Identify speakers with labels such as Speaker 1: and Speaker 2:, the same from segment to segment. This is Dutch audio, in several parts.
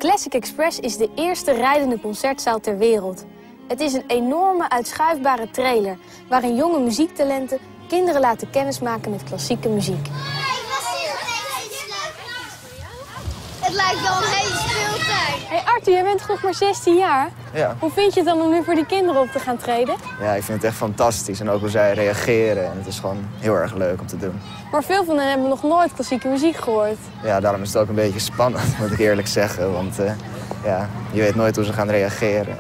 Speaker 1: Classic Express is de eerste rijdende concertzaal ter wereld. Het is een enorme uitschuifbare trailer waarin jonge muziektalenten kinderen laten kennismaken met klassieke muziek.
Speaker 2: Het lijkt wel een hele speeltuin.
Speaker 1: Hey Arthur, jij bent nog maar 16 jaar.
Speaker 3: Ja.
Speaker 1: Hoe vind je het dan om nu voor die kinderen op te gaan treden?
Speaker 3: Ja, ik vind het echt fantastisch. En ook hoe zij reageren. En het is gewoon heel erg leuk om te doen.
Speaker 1: Maar veel van hen hebben nog nooit klassieke muziek gehoord.
Speaker 3: Ja, daarom is het ook een beetje spannend, moet ik eerlijk zeggen. Want ja, je weet nooit hoe ze gaan reageren.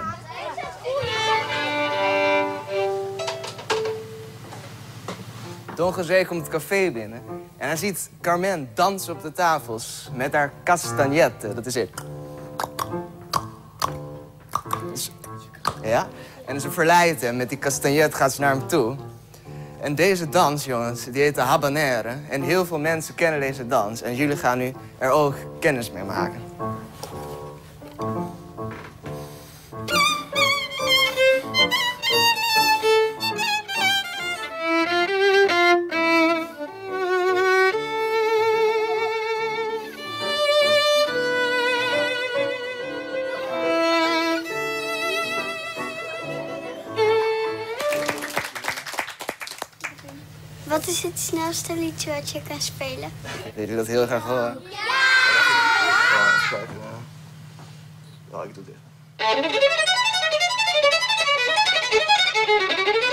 Speaker 3: Don José komt het café binnen en hij ziet Carmen dansen op de tafels met haar castagnette. Dat is het. Ja, en ze verleidt hem. Met die castagnet gaat ze naar hem toe. En deze dans, jongens, die heet de habanera. En heel veel mensen kennen deze dans. En jullie gaan nu er ook kennis mee maken.
Speaker 2: Wat is het snelste liedje wat je kan spelen?
Speaker 3: Willen jullie dat heel graag horen?
Speaker 2: Ja!
Speaker 3: Ja, ik doe dit.